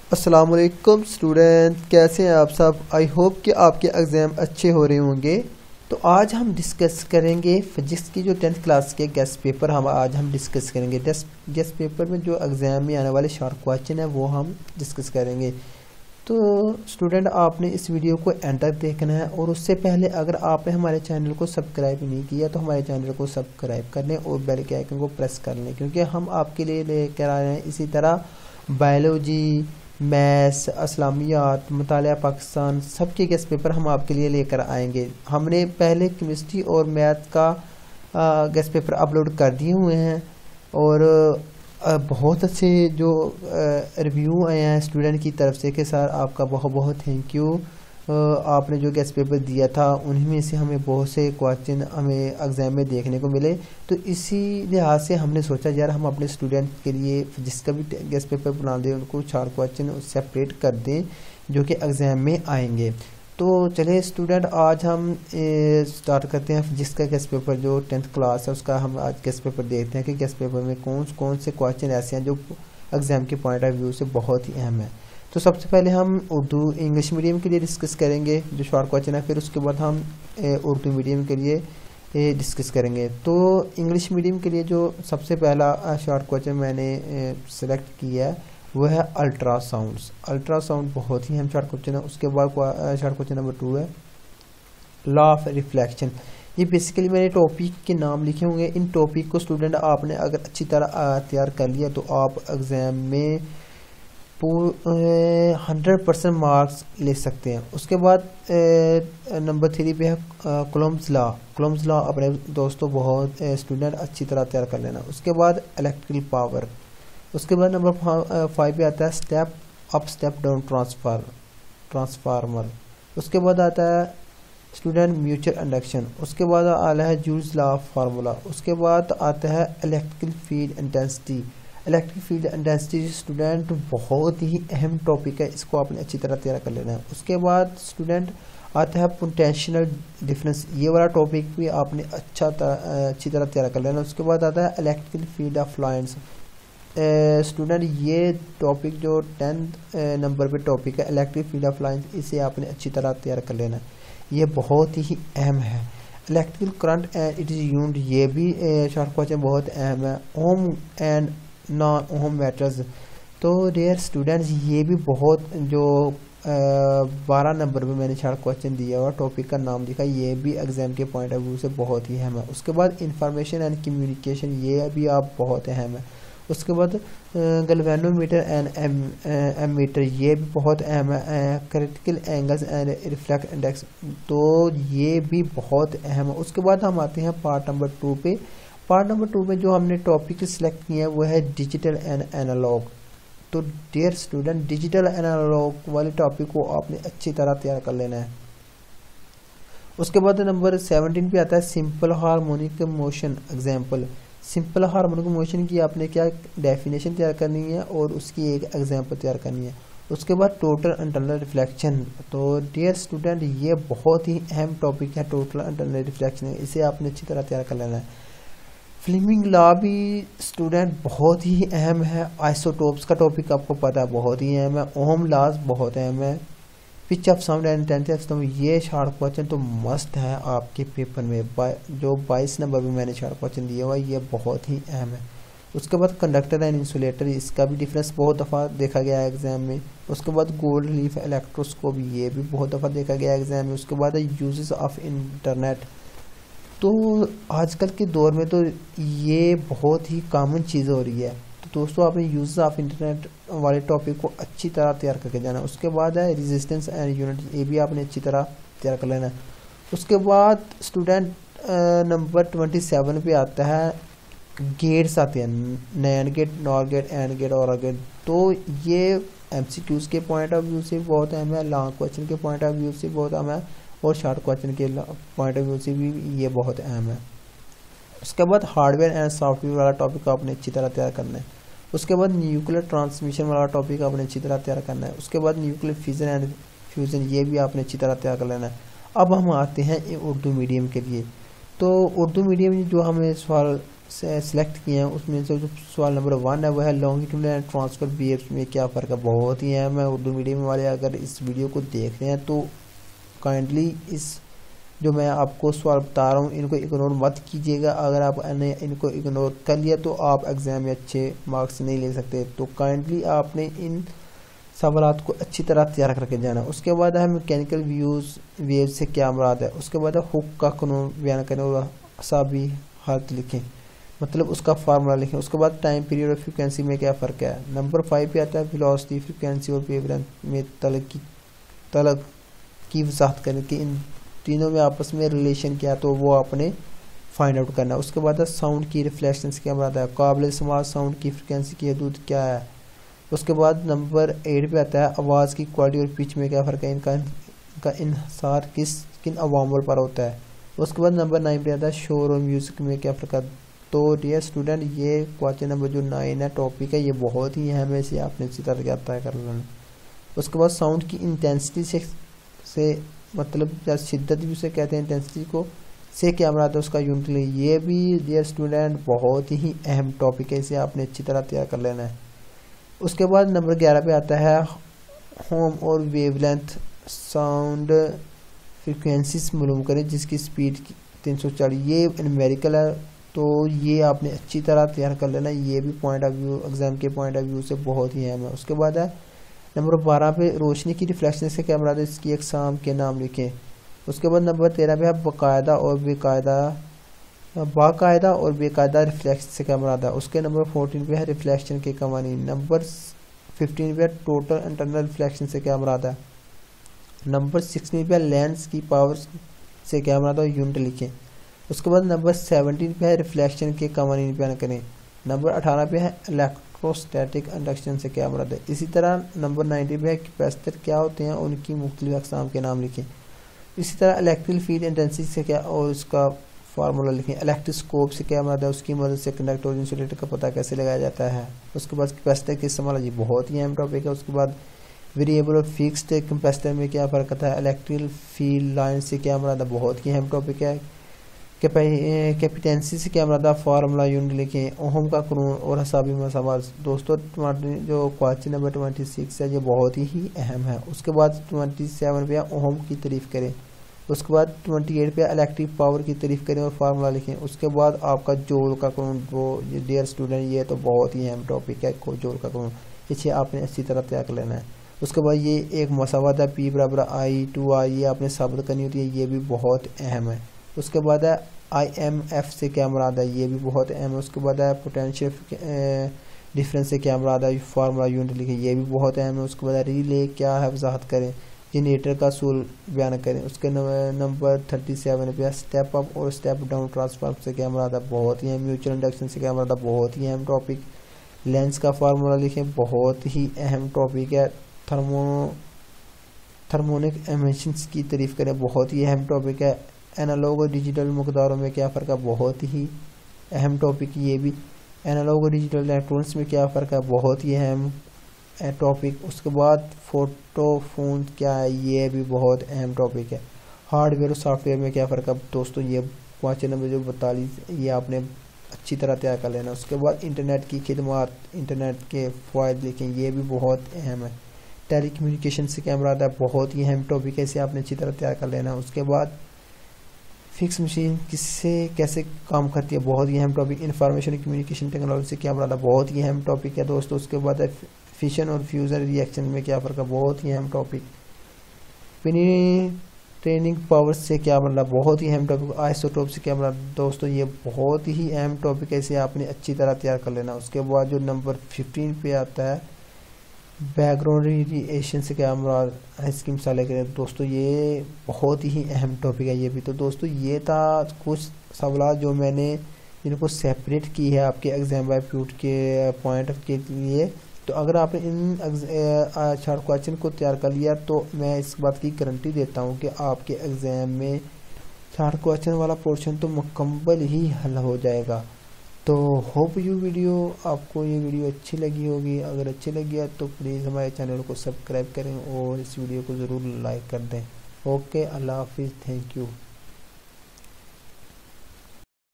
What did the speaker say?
अस्सलाम वालेकुम स्टूडेंट, कैसे हैं आप सब। आई होप कि आपके एग्ज़ाम अच्छे हो रहे होंगे। तो आज हम डिस्कस करेंगे फिजिक्स की जो 10th क्लास के गेस्ट पेपर हम डिस्कस करेंगे। गेस्ट पेपर में जो एग्ज़ाम में आने वाले शॉर्ट क्वेश्चन है वो हम डिस्कस करेंगे। तो स्टूडेंट, आपने इस वीडियो को एंड तक देखना है और उससे पहले अगर आपने हमारे चैनल को सब्सक्राइब नहीं किया तो हमारे चैनल को सब्सक्राइब कर लें और बेल के आइकन को प्रेस कर लें, क्योंकि हम आपके लिए लेकर आ रहे हैं इसी तरह बायोलॉजी, मैथ्स, इस्लामियात, मुतालिया पाकिस्तान सबके गेस्ट पेपर हम आपके लिए लेकर आएंगे। हमने पहले केमिस्ट्री और मैथ का गेस्ट पेपर अपलोड कर दिए हुए हैं और बहुत अच्छे जो रिव्यू आए हैं स्टूडेंट की तरफ से कि सर आपका बहुत बहुत थैंक यू, आपने जो गेस्ट पेपर दिया था उन्हीं में से हमें बहुत से क्वेश्चन हमें एग्ज़ाम में देखने को मिले। तो इसी लिहाज से हमने सोचा यार हम अपने स्टूडेंट के लिए जिसका भी गेस्ट पेपर बना दें, उनको 4 क्वेश्चन सेपरेट कर दें जो कि एग्ज़ाम में आएंगे। तो चलिए स्टूडेंट, आज हम स्टार्ट करते हैं जिसका गेस्ट पेपर जो 10th क्लास है उसका हम आज गेस्ट पेपर देखते हैं कि गेस्ट पेपर में कौन से क्वेश्चन ऐसे हैं जो एग्ज़ाम के पॉइंट ऑफ व्यू से बहुत ही अहम है। तो सबसे पहले हम उर्दू इंग्लिश मीडियम के लिए डिस्कस करेंगे जो शॉर्ट क्वेश्चन है, फिर उसके बाद हम उर्दू मीडियम के लिए डिस्कस करेंगे। तो इंग्लिश मीडियम के लिए जो सबसे पहला शॉर्ट क्वेश्चन मैंने सेलेक्ट किया है वो है अल्ट्रासाउंड्स। अल्ट्रासाउंड बहुत ही अहम शॉर्ट क्वेश्चन है। उसके बाद शॉर्ट क्वेश्चन नंबर 2 है लॉ ऑफ रिफ्लेक्शन। ये बेसिकली मैंने टॉपिक के नाम लिखे होंगे। इन टॉपिक को स्टूडेंट आपने अगर अच्छी तरह तैयार कर लिया तो आप एग्ज़ाम में 100% मार्क्स ले सकते हैं। उसके बाद नंबर 3 पे है कूलम्ब्स लॉ। कूलम्ब्स लॉ अपने दोस्तों बहुत स्टूडेंट अच्छी तरह तैयार कर लेना। उसके बाद इलेक्ट्रिकल पावर। उसके बाद नंबर 5 पे आता है step up step down transformer. उसके बाद आता है स्टूडेंट म्यूचुअल इंडक्शन। उसके बाद आता है जूल्स लॉ फार्मूला। उसके बाद आता है electrical field intensity. Electric field intensity student बहुत ही अहम टॉपिक है, इसको आपने अच्छी तरह तैयार कर लेना है। उसके बाद स्टूडेंट आता है पोटेंशियल डिफरेंस। ये वाला टॉपिक भी आपने अच्छी तरह तैयार कर लेना। उसके बाद आता है electrical field of lines. Student ये टॉपिक जो 10th नंबर पे टॉपिक है इलेक्ट्रिक फील्ड ऑफ लाइन्स, इसे आपने अच्छी तरह तैयार कर लेना। ये बहुत ही अहम है। Electrical current and it is used, ये भी शॉर्ट क्वेश्चन बहुत अहम है। Ohm and non ohm matters. तो डियर स्टूडेंट्स, ये भी बहुत जो 12 नंबर पे मैंने शॉर्ट क्वेश्चन दिया हुआ टॉपिक का नाम लिखा, ये भी एग्जाम के पॉइंट ऑफ व्यू से बहुत ही अहम है। उसके बाद इंफॉर्मेशन एंड कम्युनिकेशन, ये भी आप बहुत अहम है। उसके बाद गैल्वेनोमीटर एंड एमीटर, ये भी बहुत अहम है। Critical angles and reflect index, तो ये भी बहुत अहम है। उसके बाद हम आते हैं पार्ट नंबर 2 पे। पार्ट नंबर 2 में जो हमने टॉपिक सिलेक्ट किया है वो है डिजिटल एंड एनालॉग। तो डियर स्टूडेंट, डिजिटल एनालॉग वाले टॉपिक को आपने अच्छी तरह तैयार कर लेना है। उसके बाद नंबर 17 पे आता है simple harmonic motion example. Simple harmonic motion की आपने क्या डेफिनेशन तैयार करनी है और उसकी एक एग्जाम्पल तैयार करनी है। उसके बाद टोटल इंटरनल रिफ्लेक्शन। तो डियर स्टूडेंट, ये बहुत ही अहम टॉपिक है टोटल इंटरनल रिफ्लेक्शन, इसे आपने अच्छी तरह तैयार कर लेना है। फ्लेमिंग लॉ भी स्टूडेंट बहुत ही अहम है। आइसोटोप्स का टॉपिक आपको पता है बहुत ही अहम है। ओम लॉज बहुत अहम है। Pitch of sound and tenth, तो ये शॉर्ट क्वेश्चन तो मस्त है आपके पेपर में। जो 22 नंबर में मैंने शॉर्ट क्वेश्चन दिया हुआ ये बहुत ही अहम है। उसके बाद कंडक्टर एंड इंसुलेटर, इसका भी डिफरेंस बहुत दफ़ा देखा गया है एग्जाम में। उसके बाद गोल्ड लीफ इलेक्ट्रोस्कोप, ये भी बहुत दफ़ा देखा गया है एग्जाम में। उसके बाद यूजेस ऑफ इंटरनेट, तो आजकल के दौर में तो ये बहुत ही कॉमन चीज़ हो रही है। तो दोस्तों, आपने यूज ऑफ इंटरनेट वाले टॉपिक को अच्छी तरह तैयार करके जाना। उसके बाद है रेजिस्टेंस एंड यूनिट, ये भी आपने अच्छी तरह तैयार कर लेना। उसके बाद स्टूडेंट नंबर 27 पे आता है गेट्स आते हैं, NAND gate, NOR gate, AND gate और गेट। तो ये MCQs के पॉइंट ऑफ व्यू से बहुत अहम है, लॉन्ग क्वेश्चन के पॉइंट ऑफ व्यू से बहुत अहम है और शॉर्ट क्वेश्चन के पॉइंट ऑफ व्यू से भी ये बहुत अहम है। उसके बाद हार्डवेयर एंड सॉफ्टवेयर वाला टॉपिक आपने अच्छी तरह तैयार करना है। उसके बाद न्यूक्लियर ट्रांसमिशन वाला टॉपिक आपने अच्छी तरह तैयार करना है। उसके बाद न्यूक्लियर फिजन एंड फ्यूजन, ये भी आपने अच्छी तरह तैयार कर लेना है। अब हम आते हैं उर्दू मीडियम के लिए। तो उर्दू मीडियम जो हमें सवाल से सिलेक्ट किए हैं उसमें से जो सवाल नंबर 1 है वो है लॉन्गिट्यूड एंड ट्रांसफर वेव्स में क्या फ़र्क है। बहुत ही अहम है। उर्दू मीडियम वाले अगर इस वीडियो को देख रहे हैं तो काइंडली इस जो मैं आपको सवाल बता रहा हूँ इनको इग्नोर मत कीजिएगा। अगर आपने इनको इग्नोर कर लिया तो आप एग्ज़ाम में अच्छे मार्क्स नहीं ले सकते। तो काइंडली आपने इन सवालात को अच्छी तरह तैयार करके जाना। उसके बाद है मैकेनिकल वेव से क्या मुराद है। उसके बाद है हुक का कानून बयान करें और असाबी हालत लिखें, मतलब उसका फार्मूला लिखें। उसके बाद टाइम पीरियड और फ्रीक्वेंसी में क्या फ़र्क है। नंबर 5 पे आता है वेलोसिटी, फ्रीक्वेंसी और वेवलेंथ में तलक की वजाहत करें कि इन तीनों में आपस में रिलेशन क्या है, तो वो आपने फाइंड आउट करना है। उसके बाद है साउंड की रिफ्लेक्शन से क्या मुराद है। काबिल समाज साउंड की फ्रीक्वेंसी की हदूद क्या है। उसके बाद नंबर 8 पे आता है आवाज़ की क्वालिटी और पिच में क्या फ़र्क है, इनका इन्हिसार किन अवामल पर होता है। उसके बाद नंबर 9 पे आता है शोर और म्यूज़िक में क्या फ़र्क है। तो डियर स्टूडेंट ये क्वेश्चन नंबर जो 9 है टॉपिक है ये बहुत ही अहम है, इसे आपने अच्छी तरह तय कर लेना। उसके बाद साउंड की इंटेंसिटी से मतलब या शिद्दत भी उसे कहते हैं इंटेंसिटी को, से क्या मुराद है उसका यूनिट ले। ये भी डियर स्टूडेंट बहुत ही अहम टॉपिक है, इसे आपने अच्छी तरह तैयार कर लेना है। उसके बाद नंबर 11 पे आता है होम और वेवलेंथ साउंड फ्रीक्वेंसीज मालूम करें जिसकी स्पीड 340। ये न्यूमेरिकल है तो ये आपने अच्छी तरह तैयार कर लेना। ये भी पॉइंट ऑफ व्यू एग्जाम के पॉइंट ऑफ व्यू से बहुत ही अहम है। उसके बाद है नंबर 12 पे रोशनी की रिफ्लेक्शन से क्या मुराद है, इसकी अक़साम के नाम लिखें। उसके बाद नंबर 13 पे है बाकायदा और बेकायदा रिफ्लेक्शन से क्या मुराद है। उसके नंबर 14 पे है रिफ्लेक्शन के कवानीन। नंबर 15 पे टोटल इंटरनल रिफ्लेक्शन से क्या मुराद है। नंबर 16 पे लेंस की पावर से क्या मुराद है, यूनिट लिखें। उसके बाद नंबर 17 पे है रिफ्लेक्शन के कवानीन बयान करें। नंबर 18 पे है इलेक्ट्रोस्टैटिक इंडक्शन से क्या मुराद है। इसी तरह नंबर 19 पे है कैपेसिटर क्या होते हैं, उनकी मुख्तलिफ अक़साम के नाम लिखें। इसी तरह इलेक्ट्रिक फील्ड इंटेंसिटी से क्या और उसका फार्मूला लिखें। इलेक्ट्रोस्कोप से क्या मुराद है, उसकी मदद से कंडक्टर और इंसुलेटर का पता कैसे लगाया जाता है। उसके बाद कैपेसिटर की इस्तेमाल ये बहुत ही अहम टॉपिक है। उसके बाद वेरिएबल और फिक्स्ड कैपेसिटर में क्या फ़र्क आता है। इलेक्ट्रिक फील्ड लाइन से क्या मुराद है, बहुत ही अहम टॉपिक है। कैपेसिटेंसी से क्या मुराद है, फार्मूला यूनिट लिखें। ओहम का कानून और हिसाबी मसावात। दोस्तों जो क्वेश्चन नंबर 26 है ये बहुत ही अहम है। उसके बाद 27 पे ओहम की तारीफ करें। उसके बाद 28 पे इलेक्ट्रिक पावर की तारीफ करें और फार्मूला लिखें। उसके बाद आपका जोल का कानून, वो ये डियर स्टूडेंट ये तो बहुत ही अहम टॉपिक है जोल का कानून, इसे आपने अच्छी तरह तैयार कर लेना है। उसके बाद ये एक मसावत है P बराबर I/2R, ये आपने साबित करनी होती है, ये भी बहुत अहम है। उसके बाद है IMF से क्या मुराद है, ये भी बहुत अहम है। उसके बाद है पोटेंशियल डिफरेंस से क्या मुराद है, फार्मूला यूनिट लिखें, ये भी बहुत अहम है। उसके बाद रिले क्या है वजाहत करें। जनरेटर का सूल बयान करें। उसके नंबर 37 पे स्टेप अप और स्टेप डाउन ट्रांसफार्म से क्या मुराद है, बहुत ही अहम। म्यूचुअल इंडक्शन से क्या मुराद है, बहुत ही अहम टॉपिक। लेंस का फार्मूला लिखें, बहुत ही अहम टॉपिक है। थर्मोनिक एमिशंस की तारीफ करें, बहुत ही अहम टॉपिक है। एनालॉग और डिजिटल मकदारों में क्या फ़र्क है, बहुत ही अहम टॉपिक ये भी। एनालॉग और डिजिटल इलेक्ट्रॉनिक्स में क्या फ़र्क है, बहुत ही अहम टॉपिक। उसके बाद फोटोफोन क्या है, ये भी बहुत अहम टॉपिक है। हार्डवेयर और सॉफ्टवेयर में क्या फ़र्क है दोस्तों, ये क्वेश्चन नंबर जो 42 ये आपने अच्छी तरह तैयार कर लेना। उसके बाद इंटरनेट की खिदमत, इंटरनेट के फ़ायदे लिखें, ये भी बहुत अहम है। टेली कम्युनिकेशन से क्या मुराद है, बहुत ही अहम टॉपिक है, इसे आपने अच्छी तरह तैयार कर लेना। उसके बाद फिक्स मशीन किससे कैसे काम करती है, बहुत ही अहम टॉपिक। इंफॉर्मेशन कम्युनिकेशन टेक्नोलॉजी से क्या मुराद है, बहुत ही अहम टॉपिक है दोस्तों। उसके बाद है फिशन और फ्यूजन रिएक्शन में क्या फ़र्क है, बहुत ही अहम टॉपिक। ट्रेनिंग पावर से क्या मतलब, बहुत ही अहम टॉपिक। आइसोटोप से क्या मतलब दोस्तों, ये बहुत ही अहम टॉपिक है, इसे आपने अच्छी तरह तैयार कर लेना। उसके बाद जो नंबर 15 पे आता है बैकग्राउंड रेडिएशन से क्या मुराद, इसकी मिसालें करें दोस्तों, ये बहुत ही अहम टॉपिक है ये भी। तो दोस्तों ये था कुछ सवाल जो मैंने जिनको सेपरेट की है आपके एग्जाम एप्टीट्यूड के पॉइंट के लिए। तो अगर आपने इन 4 क्वेश्चन को तैयार कर लिया तो मैं इस बात की गारंटी देता हूँ कि आपके एग्ज़ाम में 4 क्वेश्चन वाला पोर्शन तो मुकम्मल ही हल हो जाएगा। तो होप आपको ये वीडियो अच्छी लगी होगी। अगर अच्छी लगी है तो प्लीज़ हमारे चैनल को सब्सक्राइब करें और इस वीडियो को ज़रूर लाइक कर दें। ओके, अल्लाह हाफिज़, थैंक यू।